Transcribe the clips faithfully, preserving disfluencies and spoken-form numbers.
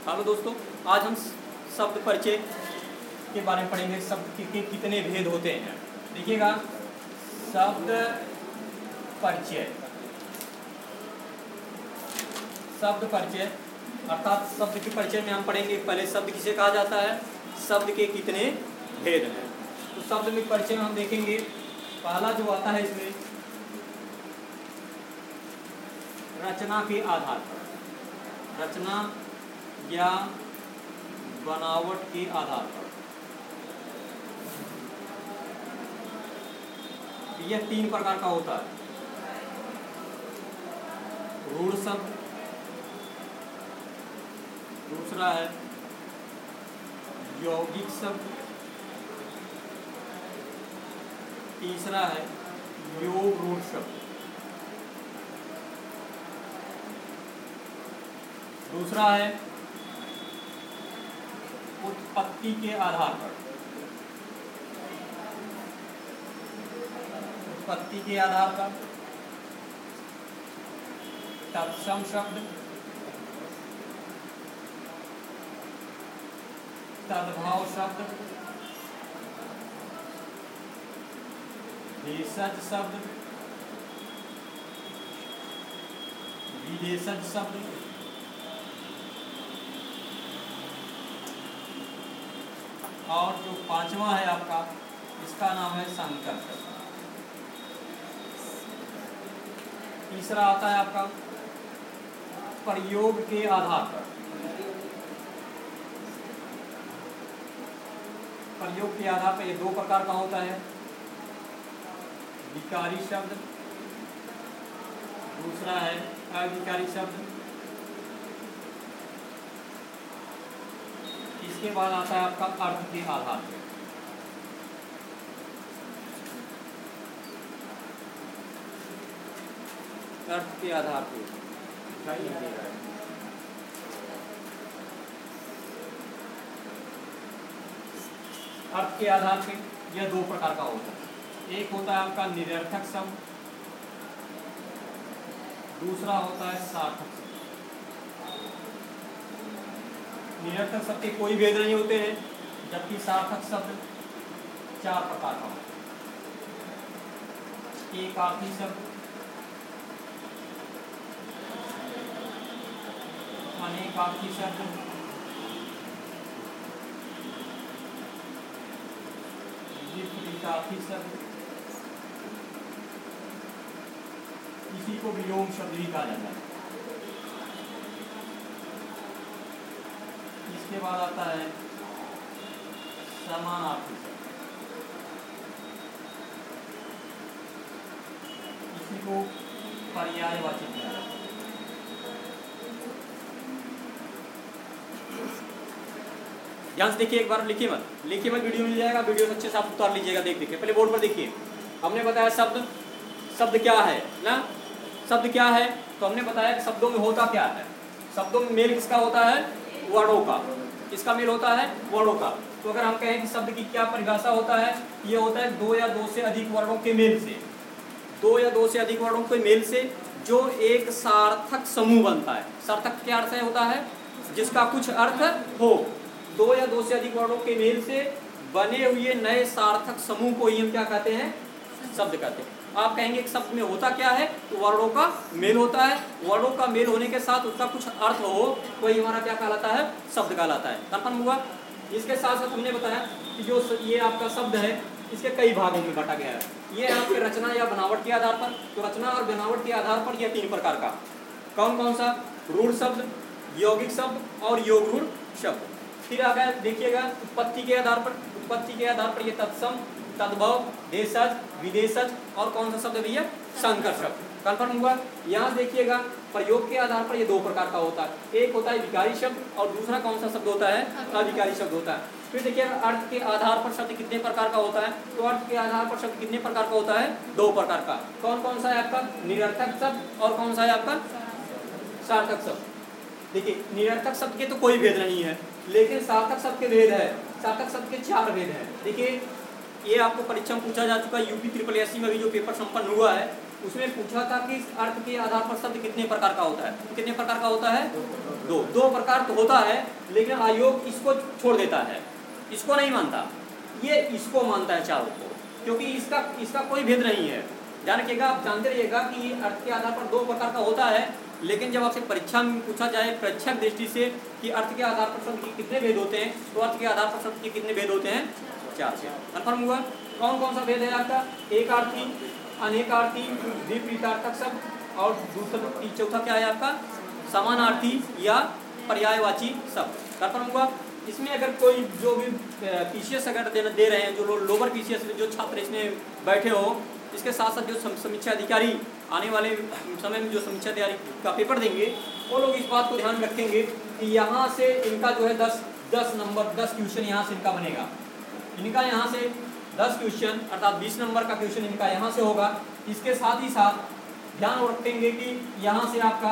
Hello दोस्तों, आज हम शब्द परिचय के बारे में पढ़ेंगे। शब्द के कितने भेद होते हैं। देखिएगा, शब्द परिचय शब्द परिचय अर्थात शब्द के परिचय में हम पढ़ेंगे पहले शब्द किसे कहा जाता है, शब्द के कितने भेद हैं। तो शब्द में परिचय में हम देखेंगे, पहला जो आता है इसमें रचना के आधार पर, रचना या बनावट के आधार पर। यह तीन प्रकार का होता है। रूढ़ शब्द, दूसरा है यौगिक शब्द, तीसरा है योग रूढ़ शब्द। दूसरा है उत्पत्ति के आधार पर, उत्पत्ति के आधार पर तत्सम शब्द, तद्भाव शब्द, भेषज शब्द, विदेशज शब्द, और जो पांचवा है आपका, इसका नाम है संकर शब्द। तीसरा आता है आपका प्रयोग के आधार पर, प्रयोग के आधार पर ये दो प्रकार का होता है। विकारी शब्द, दूसरा है अविकारी शब्द। इसके बाद आता है आपका अर्थ के आधार पर। अर्थ के आधार पर अर्थ के आधार पे यह दो प्रकार का होता है। एक होता है आपका निरर्थक शब्द, दूसरा होता है सार्थक शब्द। निरर्थक शब्द के कोई भेद नहीं होते हैं, जबकि सार्थक शब्द चार प्रकार का होता है। एक अर्थी शब्द, अनेकार्थी शब्द, विपरीतार्थी शब्द, इसी को विलोम शब्द भी कहा जाता है। इसके बाद आता है समानार्थी शब्द, इसी को पर्यायवाची कहा जाता है। ध्यान से देखिए, एक बार लिखिए मत, लिखिए मत, वीडियो मिल जाएगा, वीडियो अच्छे से आप उतार लीजिएगा। देख देखिए, पहले बोर्ड पर देखिए। हमने बताया शब्द शब्द क्या है ना, शब्द क्या है, तो हमने बताया कि शब्दों में होता क्या है। शब्दों में मेल किसका होता है, वर्णों का। किसका मेल होता है, वर्णों का। तो अगर हम कहें कि शब्द की क्या परिभाषा होता है, ये होता है दो या दो से अधिक वर्णों के मेल से, दो या दो से अधिक वर्णों के मेल से जो एक सार्थक समूह बनता है। सार्थक क्या अर्थ है, होता है जिसका कुछ अर्थ हो। दो या दो से अधिक वर्णों के मेल से बने हुए नए सार्थक समूह को ही हम क्या कहते हैं, शब्द कहते हैं। आप कहेंगे कि शब्द में होता क्या है, तो वर्णों का मेल होता है। वर्णों का मेल होने के साथ उसका कुछ अर्थ हो, वही हमारा क्या कहलाता है, शब्द कहलाता है। कन्फर्म हुआ। इसके साथ साथ हमने बताया कि जो ये आपका शब्द है, इसके कई भागों में बांटा गया है। ये आपके रचना या बनावट के आधार पर, तो रचना और बनावट के आधार पर यह तीन प्रकार का। कौन कौन सा, रूढ़ शब्द, यौगिक शब्द और योग रूढ़ शब्द। फिर आगे देखिएगा उत्पत्ति के आधार पर, उत्पत्ति के आधार पर ये तत्सम, तद्भव, देशज, विदेशज और कौन सा शब्द भैया, संकर शब्द। कन्फर्म हुआ। यहाँ देखिएगा प्रयोग के आधार पर ये दो प्रकार का होता है। एक होता है विकारी शब्द और दूसरा कौन सा शब्द होता है, अविकारी शब्द होता है। फिर देखिएगा अर्थ के आधार पर शब्द कितने प्रकार का होता है, तो अर्थ के आधार पर शब्द कितने प्रकार का होता है, दो प्रकार का। कौन कौन सा है आपका, निरर्थक शब्द और कौन सा है आपका सार्थक शब्द। देखिए निरर्थक शब्द के तो कोई भेद नहीं है, लेकिन सार्थक शब्द के भेद है। सार्थक शब्द के चार भेद हैं। देखिए ये आपको परीक्षा में पूछा जा चुका है, यूपी ट्रिपल एस सी में भी जो पेपर संपन्न हुआ है उसमें पूछा था कि इस अर्थ के आधार पर शब्द कितने प्रकार का होता है, कितने प्रकार का होता है, दो दो प्रकार तो होता है, लेकिन आयोग इसको छोड़ देता है, इसको नहीं मानता, ये इसको मानता है चारों को, क्योंकि इसका इसका कोई भेद नहीं है। ध्यान रखिएगा, आप जानते रहिएगा कि अर्थ के आधार पर दो प्रकार का होता है, लेकिन जब आपसे परीक्षा में पूछा जाए परीक्षक दृष्टि से कि अर्थ के आधार पर शब्द के कितने भेद होते हैं, तो अर्थ के आधार पर शब्द के कितने भेद होते हैं, चार से। कन्फर्म हुआ? कौन कौन सा भेद है आपका? एकार्थी, अनेकार्थी, विपरीतार्थक शब्द, और दूसरा चौथा क्या है आपका? समानार्थी या पर्यायवाची शब्द। कन्फर्म हुआ? इसमें अगर कोई जो भी पीसीएस अगर दे, दे रहे हैं, जो लोअर पीसीएस जो छात्र इसमें बैठे हो, इसके साथ साथ जो समीक्षा अधिकारी आने वाले समय में जो समीक्षा अधिकारी का पेपर देंगे, वो लोग इस बात को ध्यान रखेंगे कि यहाँ से इनका जो है दस दस नंबर दस क्वेश्चन यहाँ से इनका बनेगा, इनका यहाँ से दस क्वेश्चन अर्थात बीस नंबर का क्वेश्चन इनका यहाँ से होगा। इसके साथ ही साथ ध्यान रखेंगे कि यहाँ से आपका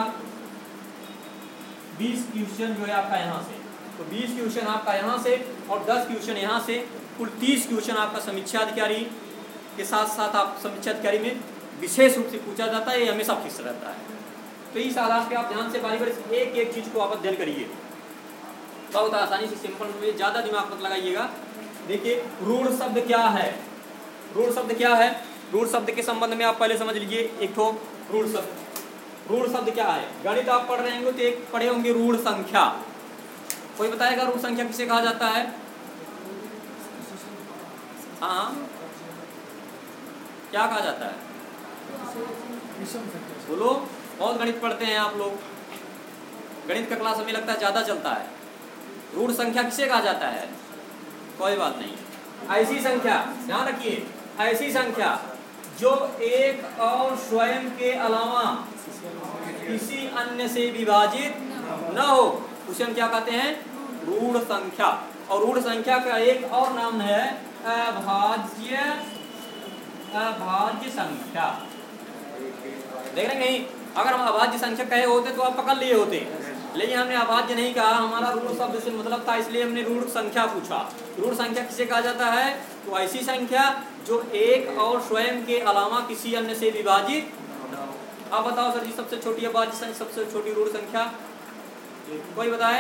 बीस क्वेश्चन जो है आपका यहाँ से, तो बीस क्वेश्चन आपका यहाँ से और दस क्वेश्चन यहाँ से, कुल तीस क्वेश्चन आपका समीक्षा अधिकारी के साथ साथ आप समीक्षा अधिकारी में विशेष रूप से पूछा जाता है, ये हमेशा फिक्स रहता है। तो इस आधार पे आप ध्यान से बारी बारी एक एक चीज को आप अध्ययन करिए, बहुत आसानी से सिंपल में, ज़्यादा दिमाग मत लगाइएगा। देखिए रूढ़ शब्द क्या है, रूढ़ शब्द क्या है, रूढ़ शब्द के संबंध में आप पहले समझ लीजिए एक ठो रूढ़ शब्द। रूढ़ शब्द क्या है? गणित आप पढ़ रहे होंगे तो एक पढ़े होंगे रूढ़ संख्या। कोई बताएगा रूढ़ संख्या किसे कहा जाता है? हाँ, क्या कहा जाता है? बोलो, बहुत गणित पढ़ते हैं आप लोग, गणित का क्लास हमें लगता है ज़्यादा चलता है। रूढ़ संख्या किसे कहा जाता है? कोई बात नहीं, ऐसी संख्या, ध्यान रखिए, ऐसी संख्या जो एक और स्वयं के अलावा किसी अन्य से विभाजित न हो, उसे हम क्या कहते हैं? रूढ़ संख्या। और रूढ़ संख्या का एक और नाम है अभाज्य अभाज्य संख्या। देख रहे नहीं, अगर हम अभाज्य संख्या कहे होते तो आप पकड़ लिए होते, लेकिन हमने अभाज्य नहीं कहा, हमारा रूढ़ शब्द से मतलब था, इसलिए हमने रूढ़ संख्या पूछा। रूढ़ संख्या किसे कहा जाता है? तो ऐसी संख्या जो एक और स्वयं के अलावा किसी अन्य से विभाजित। आप बताओ सर जी, सबसे छोटी अभाज्य संख्या, सबसे छोटी रूढ़ संख्या कोई बताए?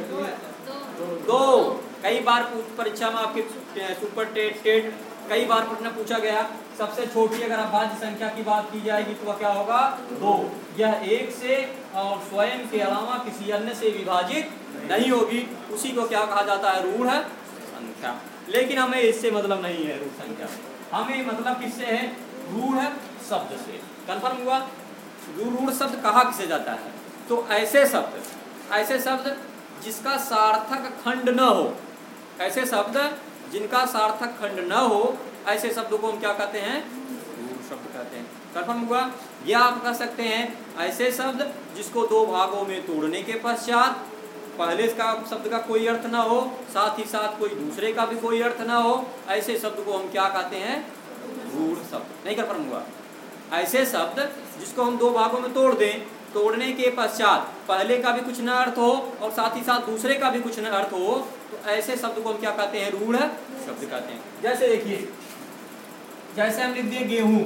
दो। कई बार परीक्षा में आपके सुपर टेट टेट कई बार प्रश्न पूछा गया, सबसे छोटी अगर अभाज्य संख्या की बात की जाएगी तो वह क्या होगा? दो। यह एक से और स्वयं के अलावा किसी अन्य से विभाजित नहीं होगी, उसी को क्या कहा जाता है? रूढ़ संख्या। लेकिन हमें इससे मतलब नहीं है रूढ़ संख्या, हमें मतलब किससे है? रूढ़ शब्द से। कन्फर्म हुआ? रूढ़ शब्द कहा किसे जाता है? तो ऐसे शब्द, ऐसे शब्द जिसका सार्थक खंड न हो, ऐसे शब्द जिनका सार्थक खंड न हो, ऐसे शब्दों को हम क्या कहते हैं? रूढ़ शब्द कहते हैं। कन्फर्म हुआ? या आप कह सकते हैं ऐसे शब्द जिसको दो भागों में तोड़ने के पश्चात पहले का शब्द का कोई अर्थ ना हो, साथ ही साथ कोई दूसरे का भी कोई अर्थ ना हो, ऐसे शब्द को हम क्या कहते हैं? रूढ़ शब्द। नहीं कन्फर्म हुआ? ऐसे शब्द जिसको हम दो भागों में तोड़ दें, तोड़ने के पश्चात पहले का भी कुछ न अर्थ हो और साथ ही साथ दूसरे का भी कुछ न अर्थ हो, तो ऐसे शब्द को हम क्या कहते हैं? रूढ़ शब्द कहते हैं। जैसे देखिए, जैसे हम लिख दिए गेहूं,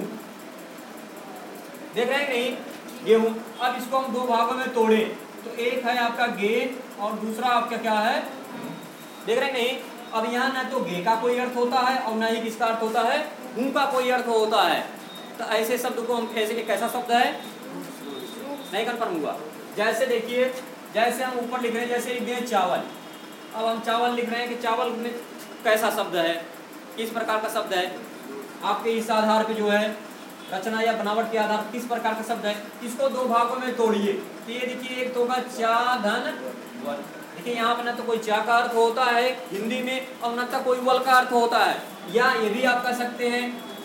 देख रहे हैं नहीं? गेहूं। अब इसको हम दो भागों में तोड़े तो एक है आपका गे और दूसरा आपका क्या है? देख रहे नहीं? अब यहाँ ना तो गे का कोई अर्थ होता है और ना ही किसका अर्थ होता है? हूं का कोई अर्थ होता है। तो ऐसे शब्द को हम ऐसे, कैसा शब्द है? नहीं कन्फर्म हुआ? जैसे देखिए, जैसे हम ऊपर लिख रहे हैं, जैसे लिख दिए चावल। अब हम चावल लिख रहे हैं कि चावल में कैसा शब्द है, किस प्रकार का शब्द है? आपके इस आधार पे जो है रचना या बनावट के आधार पर किस प्रकार का शब्द है? इसको दो भागों में तोड़िए तो ये देखिए, एक तो होगा चा धन वल। देखिए यहाँ पर ना तो कोई चा का अर्थ होता है हिंदी में और न तो कोई वल का अर्थ होता है, या ये भी आप कह सकते हैं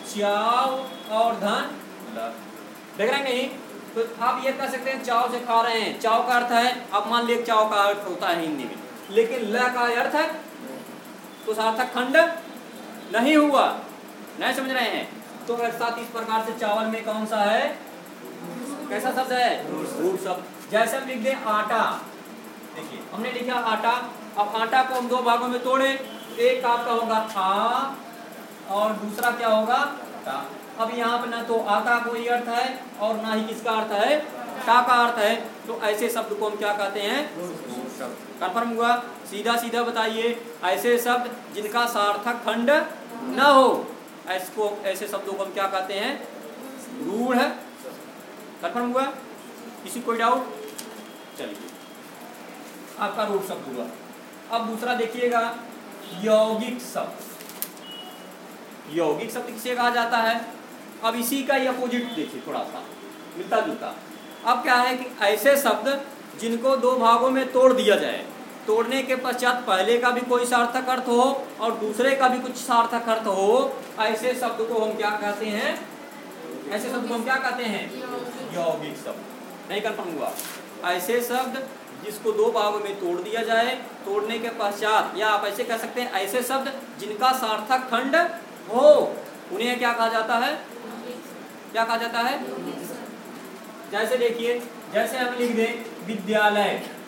चाव और धन। देख रहे हैं नहीं? तो आप ये कह सकते हैं चाव से खा रहे हैं, चाव का अर्थ है, अब मान लिया चाव का अर्थ होता है हिंदी में, लेकिन ल का अर्थ है तो सार्थक खंड नहीं हुआ। नहीं समझ रहे हैं? तो साथ इस प्रकार से चावल में कौन सा है? कैसा शब्द है? रूढ़ शब्द। जैसे हम लिख दें आटा, देखिए हमने लिखा आटा। अब आटा को हम दो भागों में तोड़े, एक आपका होगा आ और दूसरा क्या होगा? आता। अब यहाँ पर ना तो आ का कोई अर्थ है और ना ही किसका अर्थ है, टा का अर्थ है, तो ऐसे शब्द को हम क्या कहते हैं, कंफर्म हुआ। सीधा सीधा बताइए, ऐसे शब्द जिनका सार्थक खंड न हो, ऐसको ऐसे शब्दों को हम क्या कहते हैं, रूढ़। कंफर्म हुआ, किसी कोई डाउट? चलिए, आपका रूढ़ शब्द हुआ। अब दूसरा देखिएगा, यौगिक शब्द। यौगिक शब्द किसे कहा जाता है? अब इसी का ही अपोजिट देखिए, थोड़ा सा मिलता जुलता। अब क्या है कि ऐसे शब्द जिनको दो भागों में तोड़ दिया जाए, तोड़ने के पश्चात पहले का भी कोई सार्थक अर्थ हो और दूसरे का भी कुछ सार्थक अर्थ हो, ऐसे शब्द को हम क्या कहते हैं, ऐसे शब्द को हम क्या कहते हैं, यौगिक शब्द। नहीं कंफर्म हुआ? ऐसे शब्द जिसको दो भागों में तोड़ दिया जाए, तोड़ने के पश्चात, या आप ऐसे कह सकते हैं ऐसे शब्द जिनका सार्थक खंड हो, उन्हें क्या कहा जाता है, क्या कहा जाता है? जैसे देखिए, जैसे हम लिख दें विद्यालय,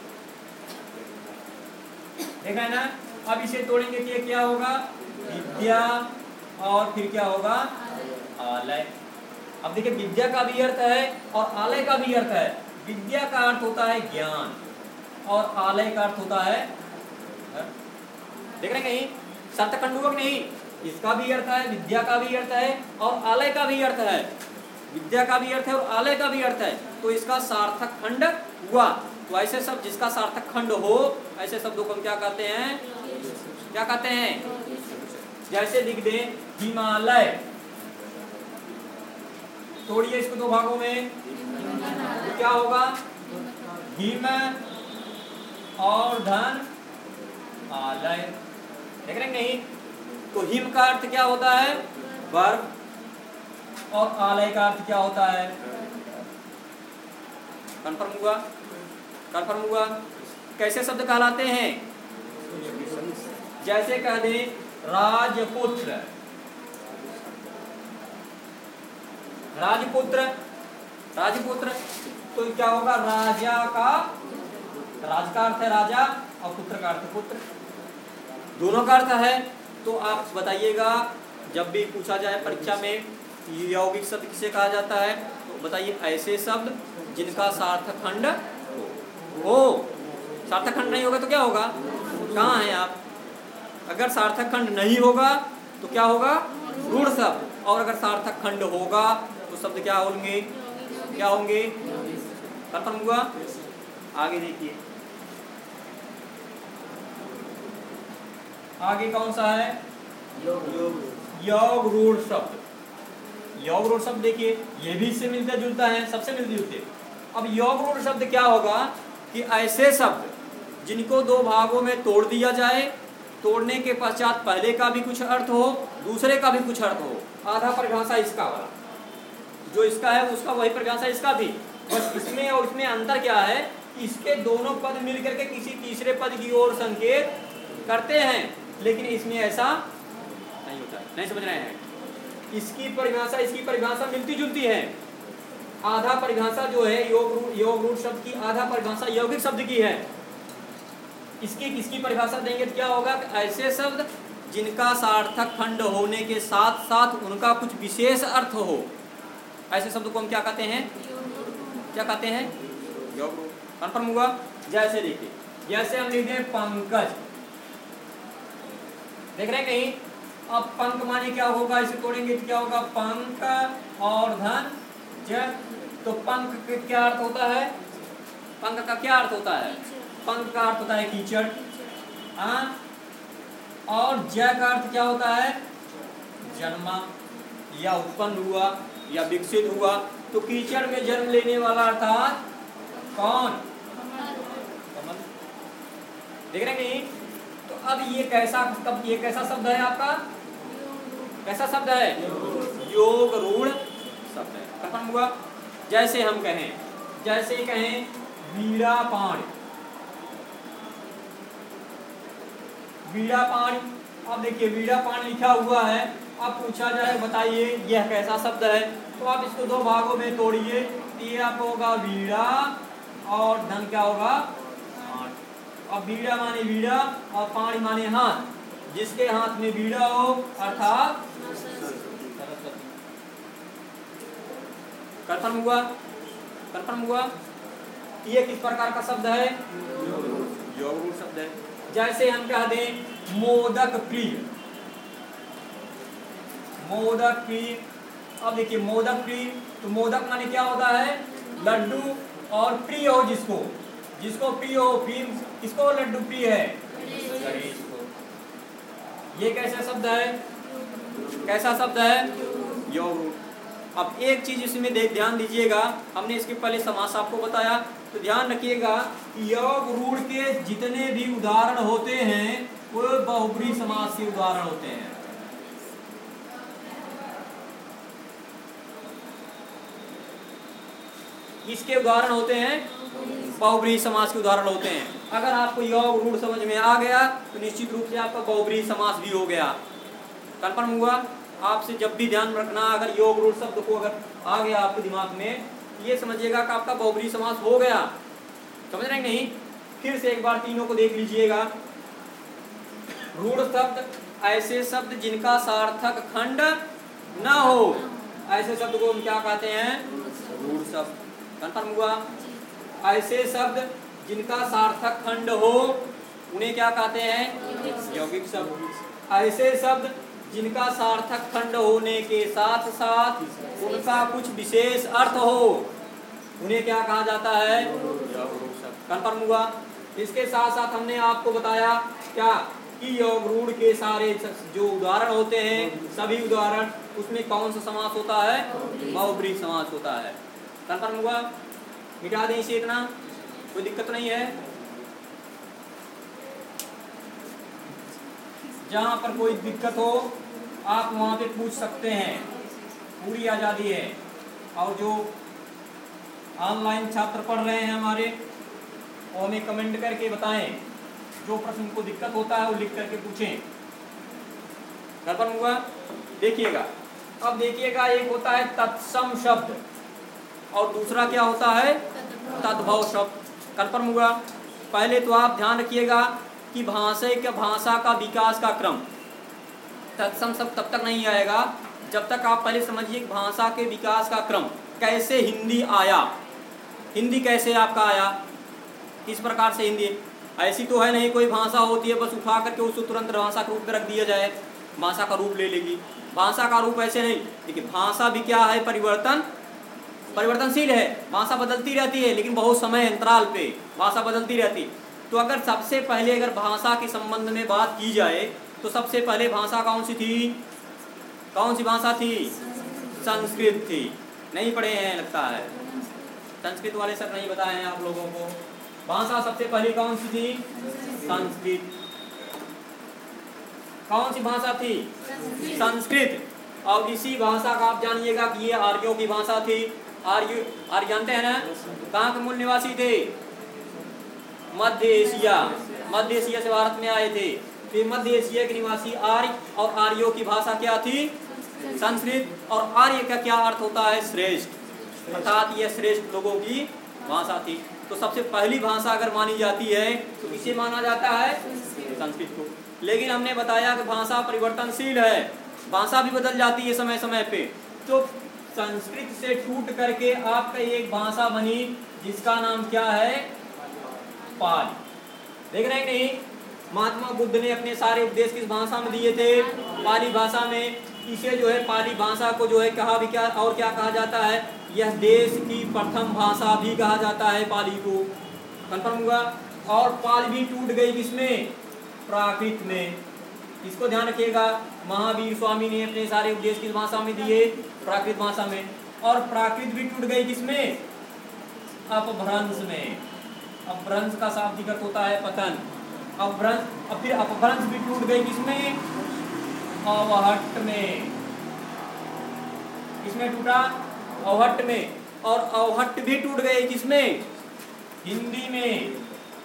देखा है ना। अब इसे तोड़ेंगे कि क्या होगा, विद्या और फिर क्या होगा, आलय। अब देखिए, विद्या का भी अर्थ है और आलय का भी अर्थ है। विद्या का अर्थ होता है ज्ञान और आलय का अर्थ होता है, देख रहे हैं कहीं सार्थक खंड हुआ कि नहीं? इसका भी अर्थ है, विद्या का भी अर्थ है और आलय का भी अर्थ है। विद्या का भी अर्थ है और आलय का भी अर्थ है, तो इसका सार्थक खंड हुआ। तो ऐसे शब्द जिसका सार्थक खंड हो, ऐसे शब्दों को हम क्या कहते हैं, क्या कहते हैं? जैसे लिख दें हिमालय, तोड़िए इसको दो भागों में, तो क्या होगा, हिम और धन आलय। देख रहे हैं नहीं? तो हिम का अर्थ क्या होता है, वर्ग, और आलय का अर्थ क्या होता है, कंफर्म हुआ? कंफर्म हुआ? कैसे शब्द कहलाते हैं? जैसे कह दें राजपुत्र, राजपुत्र, राजपुत्र, तो क्या होगा, राजा का, राज का अर्थ है राजा और पुत्र का अर्थ पुत्र, दोनों का अर्थ है। तो आप बताइएगा, जब भी पूछा जाए परीक्षा में यौगिक शब्द किसे कहा जाता है, तो बताइए ऐसे शब्द जिनका सार्थक खंड हो। सार्थक खंड नहीं होगा तो क्या होगा, कहाँ हैं आप? अगर सार्थक खंड नहीं होगा तो क्या होगा, रूढ़ शब्द, और अगर सार्थक खंड होगा तो शब्द क्या होंगे, क्या होंगे, कंफर्म हुआ? आगे देखिए, आगे कौन सा है, योग रूढ़ शब्द। योग रूढ़ शब्द देखिए, ये भी इससे मिलता जुलता है, सबसे मिलते जुलते। अब योग रूढ़ शब्द क्या होगा कि ऐसे शब्द जिनको दो भागों में तोड़ दिया जाए, तोड़ने के पश्चात पहले का भी कुछ अर्थ हो, दूसरे का भी कुछ अर्थ हो। आधा परिभाषा इसका वाला, जो इसका है उसका वही परिभाषा इसका भी, बस इसमें और इसमें अंतर क्या है, इसके दोनों पद मिलकर के किसी तीसरे पद की ओर संकेत करते हैं, लेकिन इसमें ऐसा नहीं होता है। नहीं समझ रहे हैं? इसकी परिभाषा इसकी परिभाषा मिलती जुलती है। आधा परिभाषा जो है योग योग रूढ़ शब्द की, आधा परिभाषा यौगिक शब्द की है। इसकी किसकी परिभाषा देंगे तो क्या होगा, ऐसे शब्द जिनका सार्थक खंड होने के साथ साथ उनका कुछ विशेष अर्थ हो, ऐसे शब्द को हम क्या कहते हैं, क्या कहते हैं, योग रूढ़। कंफर्म हुआ? जैसे देखिए, जैसे हम लिखते हैं पंकज, देख रहे हैं कहीं? अब पंक माने क्या होगा, इसे तोड़ेंगे तो क्या होगा, पंक और धन ज। तो पंक का क्या अर्थ होता है, पंक का क्या अर्थ होता है, पंक का अर्थ होता है कीचड़, हाँ, और ज का अर्थ क्या होता है, जन्मा या उत्पन्न हुआ या विकसित हुआ। तो कीचड़ में जन्म लेने वाला अर्थात कौन, कमल। देख रहे हैं कहीं? तो अब ये कैसा, कब ये कैसा शब्द है आपका, कैसा शब्द है, योग रूढ़ शब्द है। कंफर्म हुआ? जैसे हम कहें, जैसे कहें वीणा पाणी, वीणा पाणी। अब देखिए वीणा पाणी लिखा हुआ है, अब पूछा जाए बताइए यह कैसा शब्द है, तो आप इसको दो भागों में तोड़िए। ये आपको होगा वीणा और धन क्या होगा, अब वीणा माने वीणा और पाणी माने हाथ, जिसके हाथ में वीणा हो अर्थात सरस्वती। कंफर्म हुआ? कंफर्म हुआ? ये किस प्रकार का शब्द है? योग रूढ़ शब्द है। जैसे हम कह दें मोदक प्रिय, मोदक प्रिय। अब देखिए मोदक प्रिय, तो मोदक माने क्या होता है? लड्डू। और प्रिय हो जिसको, जिसको प्रिय हो, प्रिय किसको? लड्डू प्रिय है, गणेश को। ये कैसा शब्द है? कैसा शब्द है? योग रूढ़। अब एक चीज इसमें ध्यान दीजिएगा, हमने इसके पहले समास आपको बताया, तो ध्यान रखिएगा योग रूढ़ के जितने भी उदाहरण होते हैं वो बहुब्रीहि समास के उदाहरण होते हैं। इसके उदाहरण होते हैं बहुब्रीहि समास के उदाहरण होते हैं। अगर आपको योग रूढ़ समझ में आ गया तो निश्चित रूप से आपका बहुब्रीहि समास भी हो गया। कंफर्म हुआ? आपसे जब भी ध्यान रखना, अगर योग रूढ़ शब्द को अगर आ गया आपके दिमाग में, ये समझिएगा कि आपका बहुब्रीहि समास हो गया। समझ रहे नहीं? फिर से एक बार तीनों को देख लीजिएगा। रूढ़ शब्द ऐसे शब्द जिनका सार्थक खंड न हो, ऐसे शब्द को हम क्या कहते हैं? रूढ़ शब्द। कंफर्म हुआ? ऐसे शब्द जिनका सार्थक खंड हो उन्हें क्या कहते हैं? यौगिक शब्द। ऐसे शब्द जिनका सार्थक खंड होने के साथ साथ उनका कुछ विशेष अर्थ हो उन्हें क्या कहा जाता है? योग रूढ़ शब्द। कंफर्म हुआ? इसके साथ साथ हमने आपको बताया क्या कि योग रूढ़ के सारे जो उदाहरण होते हैं, सभी उदाहरण, उसमें कौन सा समास होता है? बहुब्रीहि समास होता है। कंफर्म हुआ? मिटा दें इसे, इतना कोई दिक्कत नहीं है। जहाँ पर कोई दिक्कत हो आप वहाँ पे पूछ सकते हैं, पूरी आज़ादी है। और जो ऑनलाइन छात्र पढ़ रहे हैं हमारे, वो हमें कमेंट करके बताएं, जो प्रश्न को दिक्कत होता है वो लिख करके पूछें। कंफर्म हुआ? देखिएगा, अब देखिएगा एक होता है तत्सम शब्द और दूसरा क्या होता है? तद्भव शब्द। कंफर्म हुआ? पहले तो आप ध्यान रखिएगा कि भाषा का भाषा का विकास का क्रम, तत्सम शब्द तब तक नहीं आएगा जब तक आप पहले समझिए कि भाषा के विकास का क्रम कैसे हिंदी आया। हिंदी कैसे आपका आया? किस प्रकार से हिंदी? ऐसी तो है नहीं कोई भाषा होती है बस उठा करके उसको तुरंत भाषा के रूप में रख दिया जाए, भाषा का रूप ले लेगी। भाषा का रूप ऐसे नहीं। देखिए भाषा भी क्या है? परिवर्तन, परिवर्तनशील है। भाषा बदलती रहती है, लेकिन बहुत समय अंतराल पे भाषा बदलती रहती। तो अगर सबसे पहले अगर भाषा के संबंध में बात की जाए तो सबसे पहले भाषा कौन सी थी? कौन सी भाषा थी? संस्कृत थी। नहीं पढ़े हैं लगता है, संस्कृत वाले सर नहीं बताए हैं आप लोगों को। भाषा सबसे पहले कौन सी थी? संस्कृत। कौन सी भाषा थी? संस्कृत। और इसी भाषा का आप जानिएगा कि ये आर्यों की भाषा थी। आर्य, आर्य जानते हैं ना? कहाँ के मूल निवासी थे? मध्य एशिया। मध्य एशिया से भारत में आए थे। फिर मध्य एशिया के निवासी आर्य, और आर्यों की भाषा क्या थी? संस्कृत। और आर्य का क्या अर्थ होता है? श्रेष्ठ, अर्थात यह श्रेष्ठ लोगों की भाषा थी। तो सबसे पहली भाषा अगर मानी जाती है तो किसे माना जाता है? संस्कृत को। लेकिन हमने बताया कि भाषा परिवर्तनशील है, भाषा भी बदल जाती है समय समय पे। तो संस्कृत से टूट करके आपका एक भाषा बनी जिसका नाम क्या है? पाली। देख रहे हैं नहीं? महात्मा बुद्ध ने अपने सारे उपदेश किस भाषा में दिए थे? पाली भाषा में। इसे जो है पाली भाषा को जो है कहा भी क्या और क्या कहा जाता है? यह देश की प्रथम भाषा भी कहा जाता है पाली को। कंफर्म हुआ? और पाली भी टूट गई किसमें? प्राकृत में। इसको ध्यान रखिएगा। महावीर स्वामी ने अपने सारे उपदेश किस भाषा में दिए? प्राकृत भाषा में। और प्राकृत भी टूट गई किसमें? अपभ्रंश में। अपभ्रंश का शाब्दिक अर्थ होता है पतन। अपभ्रंश, अब फिर अपभ्रंश भी टूट गई किसमें? अवहट्ट में। किसमें टूटा? अवहट्ट में। और अवहट्ट भी टूट गए किसमें? हिंदी में।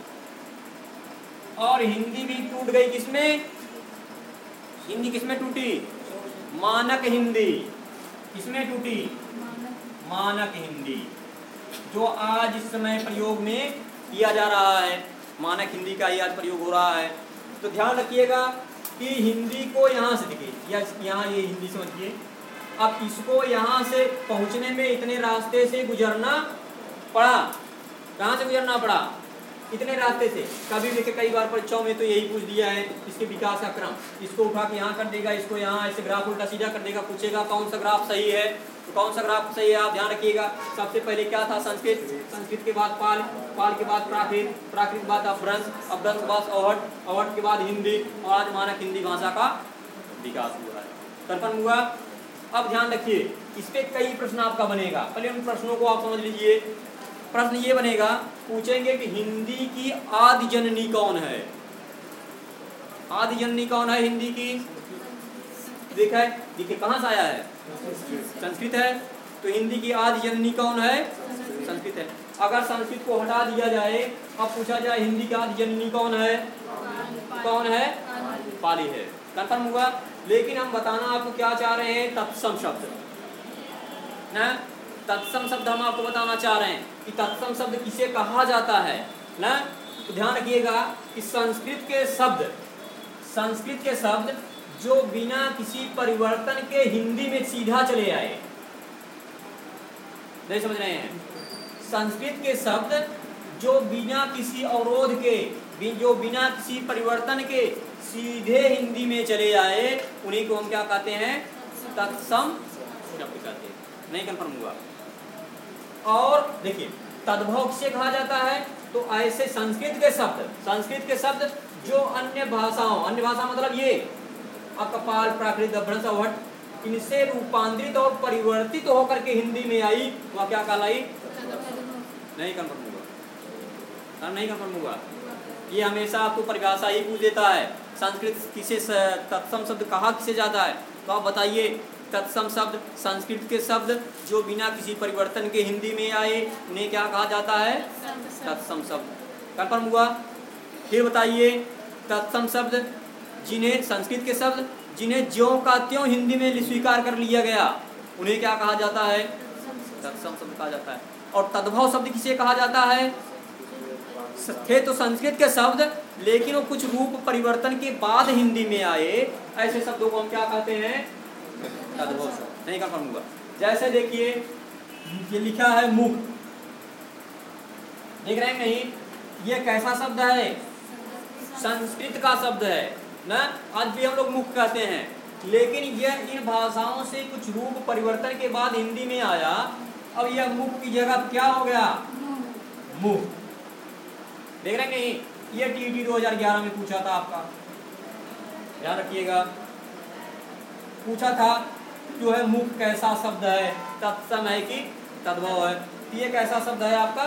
और हिंदी भी टूट गई किसमें? हिंदी किसमें टूटी? मानक हिंदी। किसमें टूटी? मानक हिंदी, जो आज इस समय प्रयोग में किया जा रहा है। मानक हिंदी का ही आज प्रयोग हो रहा है। तो ध्यान रखिएगा कि हिंदी को यहाँ से देखिए, या यहाँ ये हिंदी समझिए। अब इसको यहाँ से पहुँचने में इतने रास्ते से गुजरना पड़ा। कहाँ से गुजरना पड़ा? इतने रास्ते से। कभी भी कई बार परीक्षाओं में तो यही पूछ दिया है इसके विकास का क्रम। इसको उठा के यहाँ कर देगा, इसको यहाँ ऐसे ग्राफ उल्टा सीधा कर देगा, पूछेगा कौन सा ग्राफ सही है, तो कौन सा ग्राफ सही है आप ध्यान रखिएगा। सबसे पहले क्या था? संस्कृत, संस्कृत के बाद पाल, पाल के बाद प्राकृत, प्राकृत के बाद अपभ्रंश, अपभ्रंश के बाद अवहट, अवहट के बाद हिंदी, और आज मानक हिंदी भाषा का विकास हुआ है। कन्फर्म हुआ? अब ध्यान रखिए, इस पे कई प्रश्न आपका बनेगा। पहले उन प्रश्नों को आप समझ लीजिए। प्रश्न ये बनेगा, पूछेंगे कि हिंदी की आदि जननी कौन है? आदि जननी कौन है हिंदी की? देखा है, देखिए कहाँ से आया है? संस्कृत है। तो हिंदी की आदि जननी कौन है? संस्कृत है। अगर संस्कृत को हटा दिया जाए, अब पूछा जाए हिंदी की आदि जननी कौन है? कौन है? पाली है। कन्फर्म हुआ? लेकिन हम बताना आपको क्या चाह रहे हैं? तत्सम शब्द ना, तत्सम शब्द हम आपको बताना चाह रहे हैं कि तत्सम शब्द किसे कहा जाता है ना। तो ध्यान रखिएगा कि संस्कृत के शब्द, संस्कृत के शब्द जो बिना किसी परिवर्तन के हिंदी में सीधा चले आए, नहीं समझ रहे हैं? संस्कृत के शब्द जो बिना किसी अवरोध के, जो बिना किसी परिवर्तन के सीधे हिंदी में चले आए, उन्हीं को हम क्या कहते हैं? तत्सम शब्द कहते हैं। नहीं कन्फर्म हुआ? और देखिए तद्भव किसे कहा जाता है? तो ऐसे संस्कृत के शब्द, संस्कृत के शब्द जो अन्य भाषाओं, अन्य भाषा मतलब ये आपका पाल, प्राकृत, अपभ्रंश, अवहट, इनसे रूपांतरित और परिवर्तित होकर के हिंदी में आई, वह क्या कहलाई? नहीं कन्फर्म हुआ? नहीं कन्फर्म हुआ? ये हमेशा आपको परिभाषा ही पूछ देता है, संस्कृत किसे तत्सम शब्द कहा किसे जाता है? तो आप बताइए, तत्सम शब्द संस्कृत के शब्द जो बिना किसी परिवर्तन के हिंदी में आए, उन्हें क्या कहा जाता है? तत्सम शब्द। कन्फर्म हुआ? फिर बताइए, तत्सम शब्द जिन्हें, संस्कृत के शब्द जिन्हें ज्यों का त्यों हिंदी में स्वीकार कर लिया गया, उन्हें क्या कहा जाता है? तत्सम शब्द कहा जाता है। और तद्भव शब्द किसे कहा जाता है? थे तो संस्कृत के शब्द, लेकिन वो कुछ रूप परिवर्तन के बाद हिंदी में आए, ऐसे शब्दों को हम क्या कहते हैं? तद्भव शब्द। नहीं कन्फर्म हुआ? जैसे देखिए ये लिखा है मुख, देख रहे हैं नहीं? ये कैसा शब्द है? संस्कृत का शब्द है ना। आज भी हम लोग मुख कहते हैं, लेकिन यह इन भाषाओं से कुछ रूप परिवर्तन के बाद हिंदी में आया। अब यह मुख की जगह क्या हो गया? मुख। देख रहे हैं नहीं? ये टीटी दो हज़ार ग्यारह में पूछा था आपका, ध्यान रखिएगा। पूछा था जो है मुख कैसा शब्द है? तत्सम है कि तद्भव है? ये कैसा शब्द है आपका?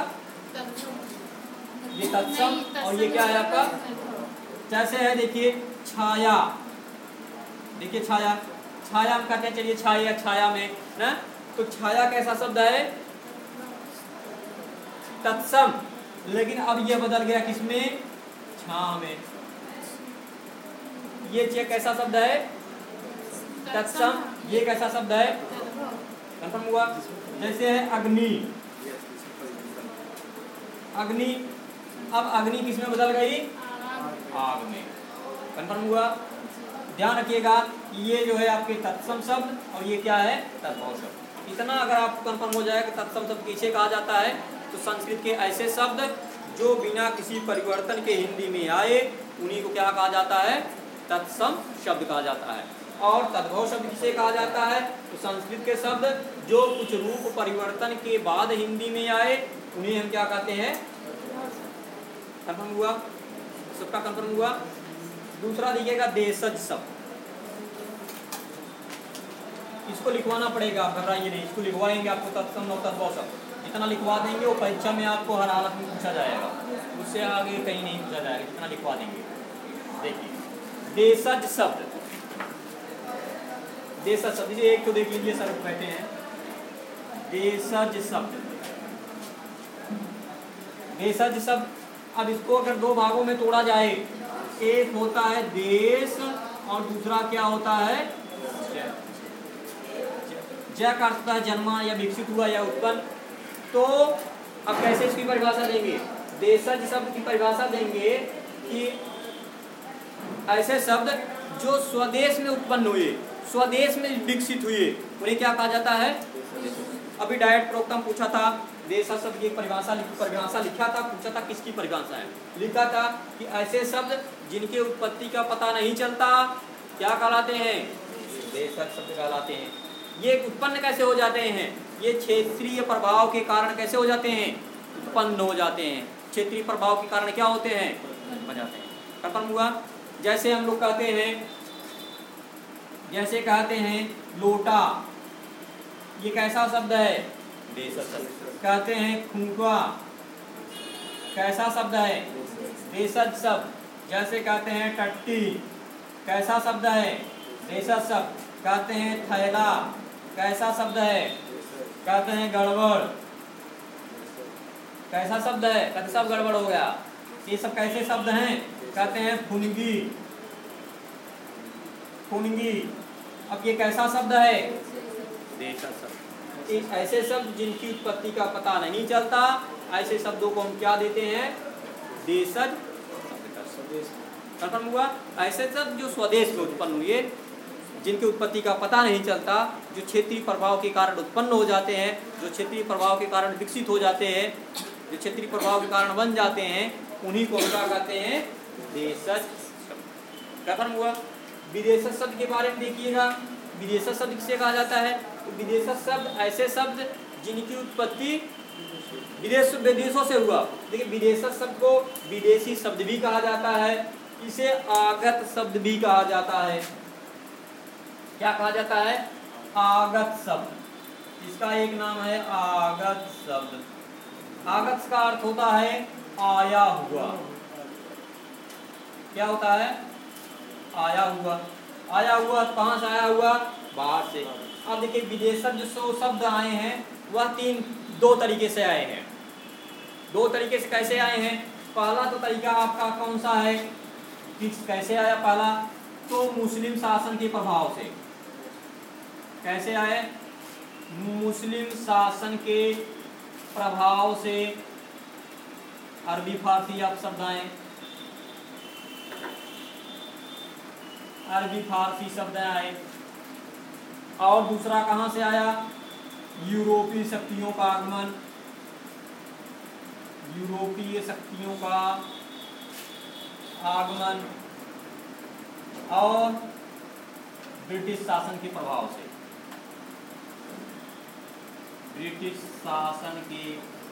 ये तत्सम। और ये क्या है आपका? जैसे है देखिए छाया, देखिए छाया, छाया हम कहते हैं, चलिए छाया, छाया में ना, तो छाया कैसा शब्द है? तत्सम। लेकिन अब ये बदल गया किसमें? छा में। ये चे कैसा शब्द है? तत्सम। ये कैसा शब्द है? कन्फर्म हुआ? जैसे है अग्नि, अग्नि, अब अग्नि किसमें बदल गई? आग में। कन्फर्म हुआ? ध्यान रखिएगा ये जो है आपके तत्सम शब्द, और ये क्या है? तद्भव शब्द। इतना अगर आपको कन्फर्म हो जाए कि तत्सम शब्द किसे कहा जाता है, तो संस्कृत के ऐसे शब्द जो बिना किसी परिवर्तन के हिंदी में आए, उन्हीं को क्या कहा जाता है? तत्सम शब्द कहा जाता है। और तद्भव शब्द किसे कहा जाता है? तो संस्कृत के शब्द जो कुछ रूप परिवर्तन के बाद हिंदी में आए, उन्हें हम क्या कहते हैं? कन्फर्म हुआ? सबका कन्फर्म हुआ? दूसरा दिखेगा देशज शब्द, इसको लिखवाना पड़ेगा, घबराइए नहीं, इसको लिखवाएंगे आपको तत्सम और तद्भव शब्द। जितना लिखवा देंगे वो परीक्षा में आपको हर हालत में पूछा जाएगा, उससे आगे कहीं नहीं पूछा जाएगा, जितना लिखवा देंगे। देखिए देशज शब्द, देशज शब्द एक तो देख लीजिए, सर बैठे हैं। देशज शब्द, देशज शब्द, अब इसको अगर दो भागों में तोड़ा जाए, एक होता है देश और दूसरा क्या होता है? जय का अर्थ होता है जन्मा या विकसित हुआ या उत्पन्न। तो अब कैसे इसकी परिभाषा देंगे? देशज शब्द की परिभाषा देंगे कि ऐसे शब्द जो स्वदेश में उत्पन्न हुए, स्वदेश में विकसित हुए उन्हें क्या कहा जाता है? अभी डायरेक्ट प्रोक्तम पूछा था, देशज शब्द की परिभाषा परिभाषा लिखा था, पूछा था किसकी परिभाषा है, लिखा था कि ऐसे शब्द जिनके उत्पत्ति का पता नहीं चलता क्या कहलाते हैं? देशज शब्द कहलाते हैं। ये उत्पन्न कैसे हो जाते हैं? ये क्षेत्रीय प्रभाव के कारण कैसे हो जाते हैं? उत्पन्न हो जाते हैं। क्षेत्रीय प्रभाव के कारण क्या होते हैं? बन जाते हैं। कंफर्म हुआ? जैसे हम लोग कहते हैं, जैसे कहते हैं लोटा, ये कैसा शब्द है? देशज शब्द। कहते हैं खूंटा, कैसा शब्द है? देशज शब्द। जैसे कहते हैं टट्टी, कैसा शब्द है? देशज शब्द। कहते हैं थैला, कैसा शब्द है? कहते हैं गड़बड़, कैसा शब्द है? कहते सब गड़बड़ हो गया। ये सब कैसे शब्द हैं? कहते हैं फुनगी, फुनगी। अब ये कैसा शब्द है? देशज शब्द। इस ऐसे शब्द जिनकी उत्पत्ति का पता नहीं चलता, ऐसे शब्दों को हम क्या देते हैं? देशज शब्द। कंफर्म हुआ? ऐसे शब्द जो स्वदेश में उत्पन्न हुए, जिनकी उत्पत्ति का पता नहीं चलता, जो क्षेत्रीय प्रभाव के कारण उत्पन्न हो जाते हैं, जो क्षेत्रीय प्रभाव के कारण विकसित हो जाते हैं, जो क्षेत्रीय प्रभाव के कारण बन जाते हैं, उन्हीं को हम क्या कहते हैं? देशज शब्द। कंफर्म हुआ? विदेशज शब्द के बारे में देखिएगा, विदेशज शब्द किसे कहा जाता है? तो विदेशज शब्द ऐसे शब्द जिनकी उत्पत्ति विदेश विदेशों से हुआ। देखिए विदेशज शब्द को विदेशी शब्द भी कहा जाता है, इसे आगत शब्द भी कहा जाता है। क्या कहा जाता है? आगत शब्द। इसका एक नाम है आगत शब्द। आगत का अर्थ होता है आया हुआ। क्या होता है? आया हुआ। आया हुआ कहाँ से आया हुआ? बाहर से। अब देखिए विदेशज जो शब्द आए हैं वह तीन दो तरीके से आए हैं। दो तरीके से कैसे आए हैं? पहला तो तरीका आपका कौन सा है? किस कैसे आया? पहला तो मुस्लिम शासन के प्रभाव से। कैसे आए? मुस्लिम शासन के प्रभाव से अरबी फारसी आप शब्द आए, अरबी फारसी शब्द आए। और दूसरा कहाँ से आया? यूरोपीय शक्तियों का आगमन, यूरोपीय शक्तियों का आगमन और ब्रिटिश शासन के प्रभाव से, ब्रिटिश शासन के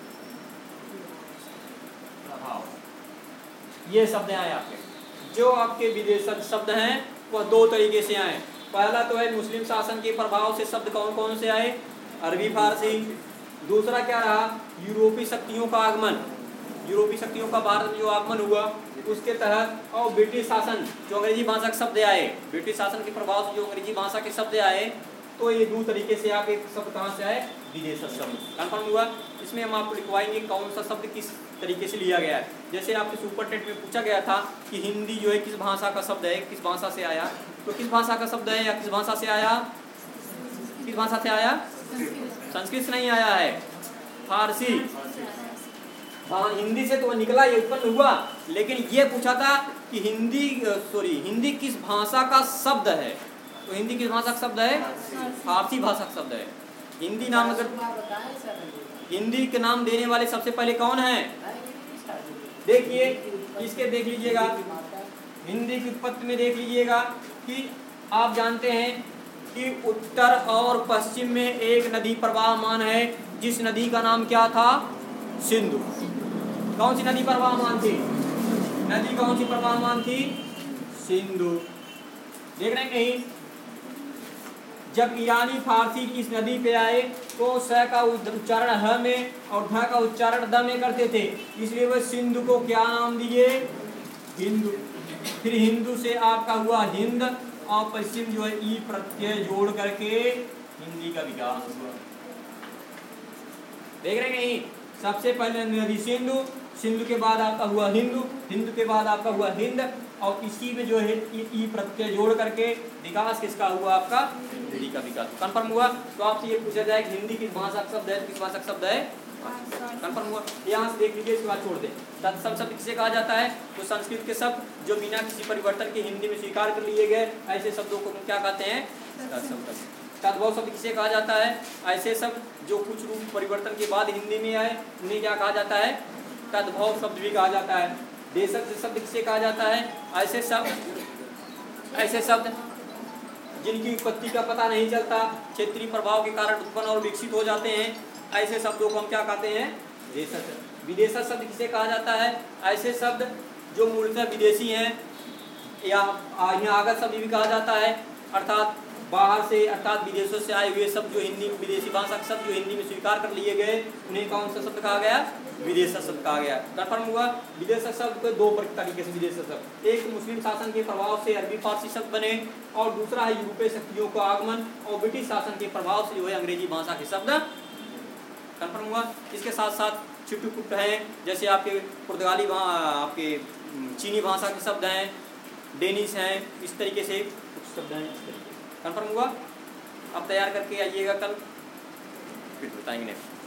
प्रभाव, ये शब्द आए आपके। जो आपके विदेशज शब्द हैं वह दो तरीके से आए। पहला तो है मुस्लिम शासन के प्रभाव से शब्द कौन कौन से आए? अरबी फारसी। दूसरा क्या रहा? यूरोपीय शक्तियों का आगमन, यूरोपीय शक्तियों का भारत में जो आगमन हुआ उसके तहत, और ब्रिटिश शासन जो अंग्रेजी भाषा के शब्द आए, ब्रिटिश शासन के प्रभाव से जो अंग्रेजी भाषा के शब्द आए, तो ये दो तरीके से आप एक शब्द कहाँ से आए? विदेशज शब्द। कंफर्म हुआ? इसमें हम आपको लिखवाएंगे कौन सा शब्द किस तरीके से लिया गया है। जैसे आपके सुपर टेट में पूछा गया था कि हिंदी जो है किस भाषा का शब्द है, किस भाषा से आया, तो किस भाषा का शब्द है या किस भाषा से आया? किस भाषा से आया? संस्कृत से नहीं आया है, फारसी। हाँ, हिंदी से तो निकला, ये उत्पन्न हुआ, लेकिन ये पूछा था कि हिंदी सॉरी हिंदी किस भाषा का शब्द है, तो हिंदी किस भाषा का शब्द है? फारसी भाषा का शब्द है। हिंदी नाम अगर हिंदी के नाम देने वाले सबसे पहले कौन है? देखिए इसके देख लीजिएगा, हिंदी की उत्पत्ति में देख लीजिएगा कि आप जानते हैं कि उत्तर और पश्चिम में एक नदी प्रवाहमान है, जिस नदी का नाम क्या था? सिंधु। कौन सी नदी प्रवाहमान थी? नदी कौन सी प्रवाहमान थी? सिंधु। देख रहे हैं कहीं? जब ईरानी फारसी की इस नदी पे आए तो स का उच्चारण ह में और ढ का उच्चारण द में करते थे, इसलिए वह सिंधु को क्या नाम दिए? हिंदू। फिर हिंदू से आपका हुआ हिंद, और पश्चिम जो है ई प्रत्यय जोड़ करके हिंदी का विकास हुआ। देख रहे हैं कहीं? सबसे पहले नदी सिंधु, सिंधु के बाद आपका हुआ हिंदू, हिंदू के बाद आपका हुआ हिंद, और इसी में जो है ई प्रत्यय जोड़ करके विकास किसका हुआ? आपका हिंदी का विकास। कंफर्म हुआ? तो आपसे ये पूछा जाए कि हिंदी किस भाषा का शब्द है, किस भाषा का शब्द है? कंफर्म हुआ? यहाँ से देख लीजिए, इसके बाद छोड़ दें। तत्सम शब्द किसे कहा जाता है? तो संस्कृत के शब्द जो बिना किसी परिवर्तन के हिंदी में स्वीकार कर लिए गए, ऐसे शब्दों को हम क्या कहते हैं? तत्सम शब्द। तद्भव शब्द किसे कहा जाता है? ऐसे शब्द जो कुछ रूप परिवर्तन के बाद हिंदी में आए, उन्हें क्या कहा जाता है? तद्भव शब्द भी कहा जाता है। देशज शब्द किसे कहा जाता है? ऐसे शब्द ऐसे शब्द जिनकी उत्पत्ति का पता नहीं चलता, क्षेत्रीय प्रभाव के कारण उत्पन्न और विकसित हो जाते हैं, ऐसे शब्दों को हम क्या कहते हैं? देशज। विदेशज शब्द किसे कहा जाता है? ऐसे शब्द जो मूलतः विदेशी हैं या यहाँ आगत शब्द भी कहा जाता है, अर्थात बाहर से अर्थात विदेशों से आए हुए शब्द जो हिंदी विदेशी भाषा के शब्द जो हिंदी में स्वीकार कर लिए गए, उन्हें कौन सा शब्द कहा गया? विदेशज शब्द कहा गया। कंफर्म हुआ? विदेशज शब्द को दो तरीके से विदेशज शब्द, एक मुस्लिम शासन के प्रभाव से अरबी फारसी शब्द बने, और दूसरा है यूरोपीय शक्तियों का आगमन और ब्रिटिश शासन के प्रभाव से जो है अंग्रेजी भाषा के शब्द। कंफर्म हुआ? इसके साथ साथ छिटपुट हैं, जैसे आपके पुर्तगाली आपके चीनी भाषा के शब्द हैं, डेनिश हैं, इस तरीके से कुछ शब्द हैं। कंफर्म हुआ? अब तैयार करके आइएगा, कल फिर बताएंगे नेक्स्ट।